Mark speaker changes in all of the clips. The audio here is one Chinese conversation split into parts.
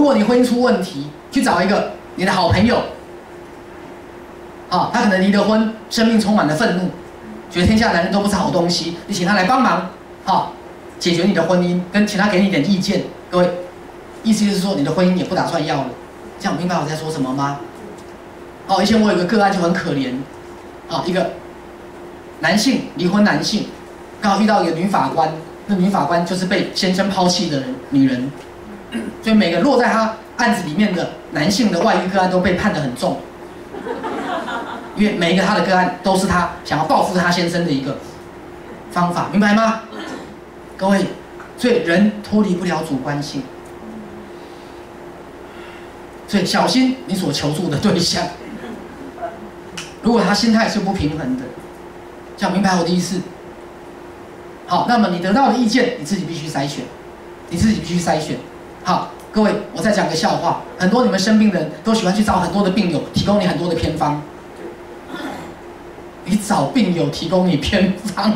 Speaker 1: 果你婚姻出问题，去找一个你的好朋友，他可能离了婚，生命充满了愤怒，觉得天下男人都不是好东西，你请他来帮忙，解决你的婚姻，跟请他给你一点意见。各位，意思就是说你的婚姻也不打算要了，这样明白我在说什么吗？以前我有个个案就很可怜，一个男性离婚男性，刚好遇到一个女法官，那女法官就是被先生抛弃的女人，所以每个落在他案子里面的男性的外遇个案都被判得很重，因为每一个他的个案都是他想要报复他先生的一个方法，明白吗？各位，所以人脱离不了主观性，所以小心你所求助的对象。如果他心态是不平衡的，这样明白我的意思？好，那么你得到的意见，你自己必须筛选，你自己必须筛选。好，各位，我再讲个笑话，很多你们生病的人都喜欢去找很多的病友，提供你很多的偏方。你找病友提供你偏方，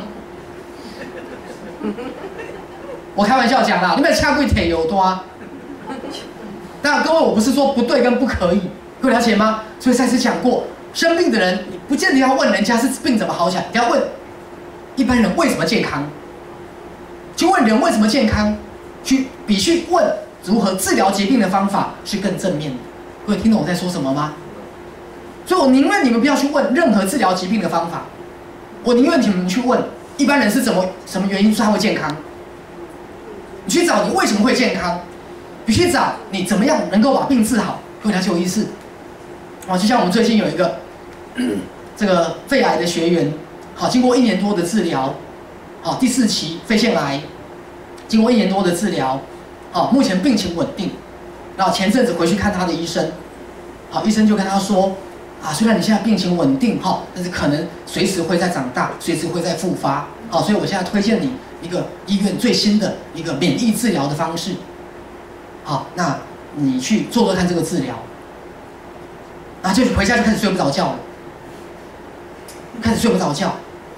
Speaker 1: 我开玩笑讲啦，你们掐贵铁有多啊？那各位，我不是说不对跟不可以，各位了解吗？所以再次讲过，生病的人，你不见得要问人家是病怎么好起来，你要问一般人为什么健康，去问人为什么健康，比去问如何治疗疾病的方法是更正面的。各位听懂我在说什么吗？所以我宁愿你们不要去问任何治疗疾病的方法，我宁愿你们去问一般人是什么原因说他会健康，你去找你为什么会健康，你去找你怎么样能够把病治好。各位了解我意思？就像我们最近有一个这个肺癌的学员，经过1年多的治疗，第4期肺腺癌，经过1年多的治疗，目前病情稳定。然后前阵子回去看他的医生，医生就跟他说，虽然你现在病情稳定，但是可能随时会再长大，随时会再复发，所以我现在推荐你一个医院最新的一个免疫治疗的方式，那你去做做看这个治疗。就回家就开始睡不着觉了，开始睡不着觉。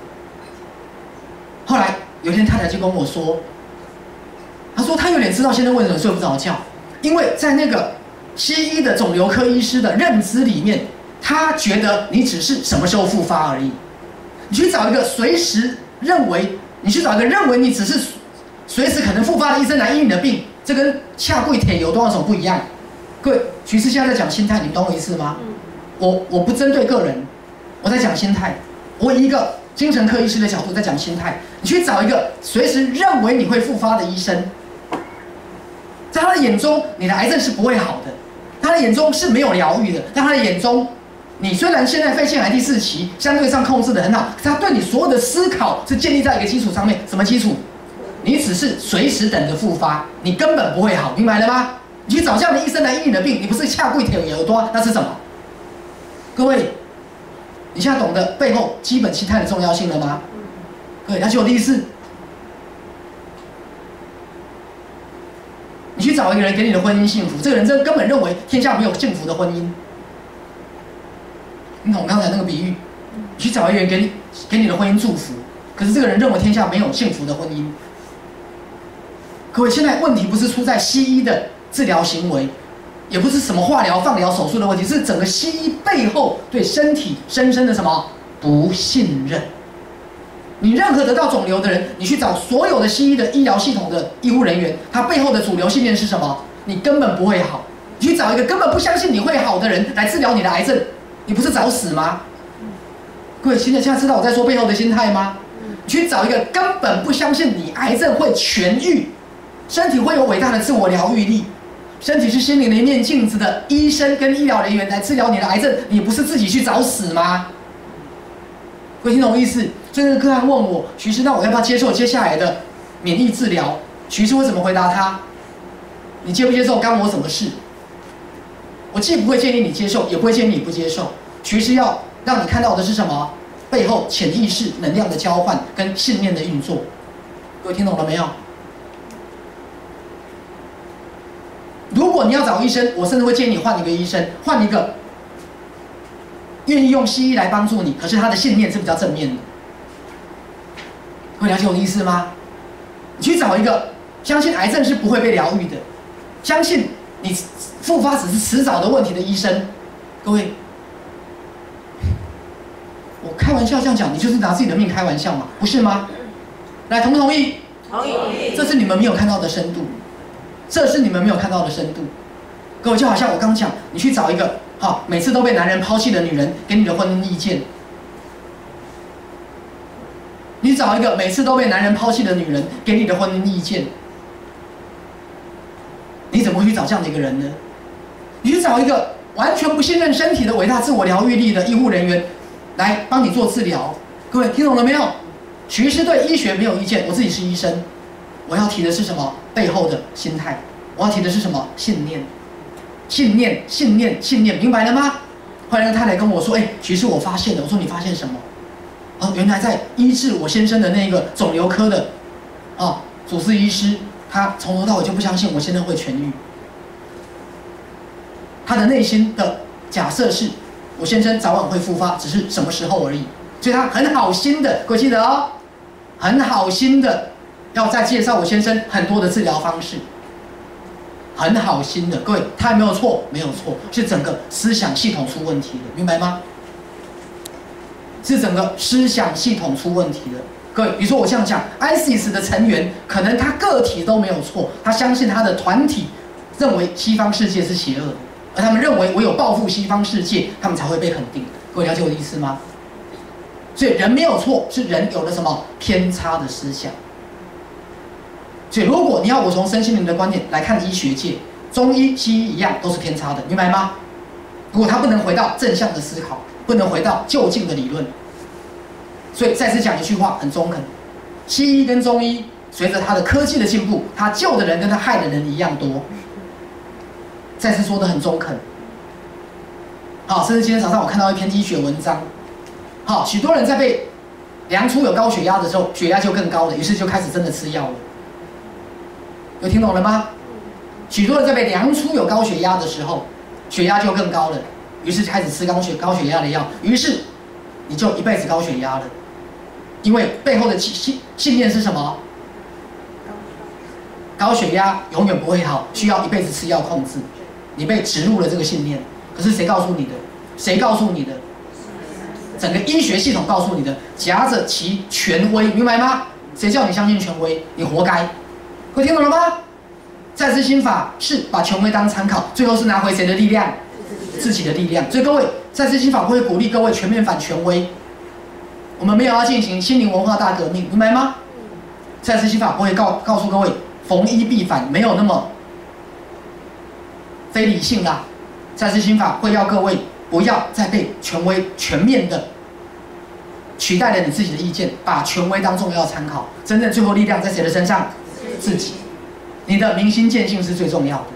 Speaker 1: 后来有一天太太就跟我说，她说她有点知道先生为什么睡不着觉，因为在那个西医的肿瘤科医师的认知里面，他觉得你只是什么时候复发而已。你去找一个认为你只是随时可能复发的医生来医你的病，这跟恰贵铁有多少种不一样？各位，徐师现在在讲心态，你们懂我意思吗？我不针对个人，我在讲心态。我以一个精神科医师的角度在讲心态。你去找一个随时认为你会复发的医生，在他的眼中，你的癌症是不会好的，他的眼中是没有疗愈的。在他的眼中，你虽然现在肺腺癌第4期相对上控制得很好，可是他对你所有的思考是建立在一个基础上面。什么基础？你只是随时等着复发，你根本不会好，明白了吗？你去找这样的医生来医你的病，你不是恰贵铁有多，那是什么？各位，你现在懂得背后基本心态的重要性了吗？各位，了解我的意思？你去找一个人给你的婚姻幸福，这个人根本认为天下没有幸福的婚姻。你懂我刚才那个比喻？你去找一个人给你的婚姻祝福，可是这个人认为天下没有幸福的婚姻。各位，现在问题不是出在西医的治疗行为，也不是什么化疗、放疗、手术的问题，是整个西医背后对身体深深的什么不信任。你任何得到肿瘤的人，你去找所有的西医的医疗系统的医护人员，他背后的主流信念是什么？你根本不会好。你去找一个根本不相信你会好的人来治疗你的癌症，你不是找死吗？各位，现在知道我在说背后的心态吗？你去找一个根本不相信你癌症会痊愈，身体会有伟大的自我疗愈力，身体是心灵的一面镜子的医生跟医疗人员来治疗你的癌症，你不是自己去找死吗？各位听懂我意思？所以这个个案问我，徐师，那我要不要接受接下来的免疫治疗？徐师会怎么回答他？你接不接受干我什么事？我既不会建议你接受，也不会建议你不接受。徐师要让你看到的是什么？背后潜意识能量的交换跟信念的运作。各位听懂了没有？如果你要找医生，我甚至会建议你换一个医生，换一个愿意用西医来帮助你，可是他的信念是比较正面的。会了解我的意思吗？你去找一个相信癌症是不会被疗愈的，相信你复发只是迟早的问题的医生，各位，我开玩笑这样讲，你就是拿自己的命开玩笑嘛，不是吗？来，同不同意？
Speaker 2: 同意。
Speaker 1: 这是你们没有看到的深度，这是你们没有看到的深度。各位，就好像我刚讲，你去找一个每次都被男人抛弃的女人给你的婚姻意见，你找一个每次都被男人抛弃的女人给你的婚姻意见，你怎么会去找这样的一个人呢？你去找一个完全不信任身体的伟大自我疗愈力的医护人员来帮你做治疗。各位听懂了没有？许医师对医学没有意见，我自己是医生，我要提的是什么？背后的心态，我要提的是什么？信念，信念，信念，信念，明白了吗？后来那个太太跟我说：“许医师，我发现了。”我说：“你发现什么？”原来在医治我先生的那个肿瘤科的主治医师，他从头到尾就不相信我先生会痊愈。他的内心的假设是，我先生早晚会复发，只是什么时候而已。所以他很好心的，各位记得哦，很好心的要再介绍我先生很多的治疗方式，很好心的。各位，他有没有错？没有错，是整个思想系统出问题的，明白吗？是整个思想系统出问题的。各位，比如说我这样讲 ，ISIS 的成员可能他个体都没有错，他相信他的团体认为西方世界是邪恶的，而他们认为唯有报复西方世界，他们才会被肯定。各位了解我的意思吗？所以人没有错，是人有了什么偏差的思想。所以如果你要我从身心灵的观点来看医学界，中医、西医一样都是偏差的，明白吗？如果他不能回到正向的思考，不能回到就近的理论，所以再次讲一句话，很中肯：西医跟中医随着它的科技的进步，它救的人跟它害的人一样多。再次说的很中肯。甚至今天早上我看到一篇医学文章，许多人在被量出有高血压的时候，血压就更高了，于是就开始真的吃药了。有听懂了吗？许多人在被量出有高血压的时候，血压就更高了，于是开始吃高血压的药，于是你就一辈子高血压了。因为背后的信念是什么？高血压永远不会好，需要一辈子吃药控制。你被植入了这个信念，可是谁告诉你的？谁告诉你的？整个医学系统告诉你的，夹着其权威，明白吗？谁叫你相信权威？你活该。各位听懂了吗？再次心法是把权威当参考，最后是拿回谁的力量？自己的力量。所以各位，再次心法会鼓励各位全面反权威。我们没有要进行心灵文化大革命，明白吗？再次心法会告诉各位，逢一必反，没有那么非理性啦。再次心法会要各位不要再被权威全面的取代了你自己的意见，把权威当重要参考。真正最后力量在谁的身上？自己。你的明心见性是最重要的。